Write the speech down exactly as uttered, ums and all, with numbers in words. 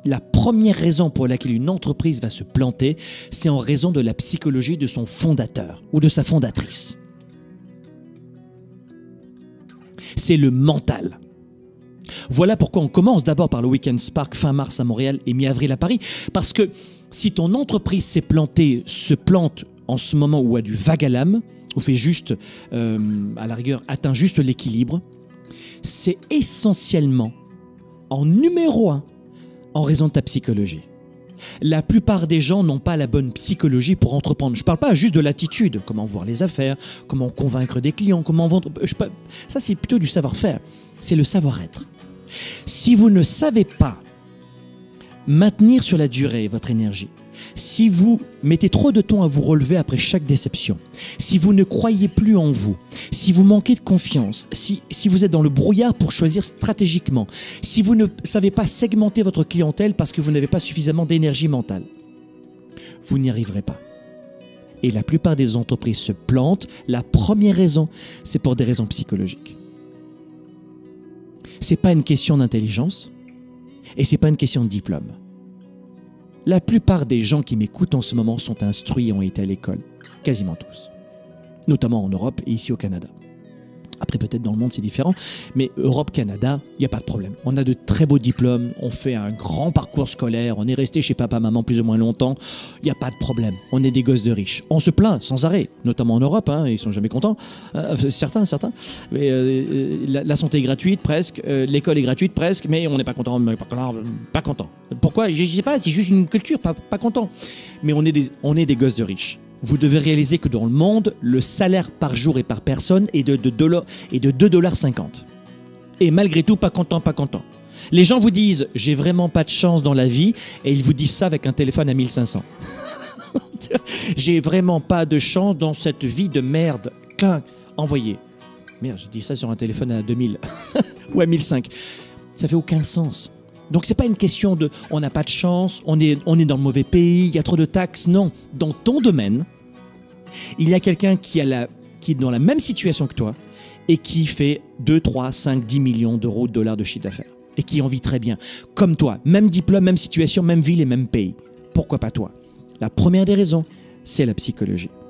La première raison pour laquelle une entreprise va se planter, c'est en raison de la psychologie de son fondateur ou de sa fondatrice. C'est le mental. Voilà pourquoi on commence d'abord par le Weekend Spark fin mars à Montréal et mi-avril à Paris. Parce que si ton entreprise s'est plantée, se plante en ce moment où a du vague à l'âme, ou fait juste, euh, à la rigueur, atteint juste l'équilibre, c'est essentiellement, en numéro un, en raison de ta psychologie. La plupart des gens n'ont pas la bonne psychologie pour entreprendre. Je ne parle pas juste de l'attitude, comment voir les affaires, comment convaincre des clients, comment vendre. Je, ça, c'est plutôt du savoir-faire. C'est le savoir-être. Si vous ne savez pas maintenir sur la durée votre énergie, si vous mettez trop de temps à vous relever après chaque déception, si vous ne croyez plus en vous, si vous manquez de confiance, si, si vous êtes dans le brouillard pour choisir stratégiquement, si vous ne savez pas segmenter votre clientèle parce que vous n'avez pas suffisamment d'énergie mentale, vous n'y arriverez pas. Et la plupart des entreprises se plantent. La première raison, c'est pour des raisons psychologiques. Ce n'est pas une question d'intelligence et ce n'est pas une question de diplôme. La plupart des gens qui m'écoutent en ce moment sont instruits et ont été à l'école. Quasiment tous. Notamment en Europe et ici au Canada. Après, peut-être dans le monde, c'est différent. Mais Europe, Canada, il n'y a pas de problème. On a de très beaux diplômes. On fait un grand parcours scolaire. On est resté chez papa, maman plus ou moins longtemps. Il n'y a pas de problème. On est des gosses de riches. On se plaint sans arrêt. Notamment en Europe. Hein, ils ne sont jamais contents. Euh, certains, certains. Mais, euh, la, la santé est gratuite, presque. Euh, L'école est gratuite, presque. Mais on n'est pas content. Pas, pas content. Pourquoi? Je ne sais pas. C'est juste une culture. Pas, pas content. Mais on est, des, on est des gosses de riches. Vous devez réaliser que dans le monde, le salaire par jour et par personne est de deux dollars cinquante. Et malgré tout, pas content, pas content. Les gens vous disent « j'ai vraiment pas de chance dans la vie » et ils vous disent ça avec un téléphone à mille cinq cents. « J'ai vraiment pas de chance dans cette vie de merde. » Clinc, envoyé. Merde, j'ai dit ça sur un téléphone à deux mille ou à mille cinq. Ça fait aucun sens. Donc, ce n'est pas une question de « on n'a pas de chance, on est, on est dans le mauvais pays, il y a trop de taxes ». Non, dans ton domaine, il y a quelqu'un qui, a la, qui est dans la même situation que toi et qui fait deux, trois, cinq, dix millions d'euros, de dollars de chiffre d'affaires et qui en vit très bien. Comme toi, même diplôme, même situation, même ville et même pays. Pourquoi pas toi? La première des raisons, c'est la psychologie.